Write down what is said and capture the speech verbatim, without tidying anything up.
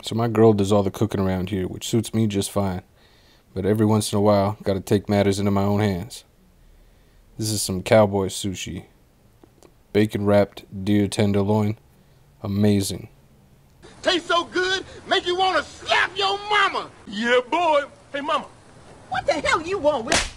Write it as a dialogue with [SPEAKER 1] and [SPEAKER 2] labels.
[SPEAKER 1] So my girl does all the cooking around here, which suits me just fine. But every once in a while, gotta take matters into my own hands. This is some Cowboy Sushi. Bacon wrapped deer tenderloin. Amazing.
[SPEAKER 2] Tastes so good, make you want to slap your mama.
[SPEAKER 3] Yeah, boy. Hey, mama.
[SPEAKER 4] What the hell you want with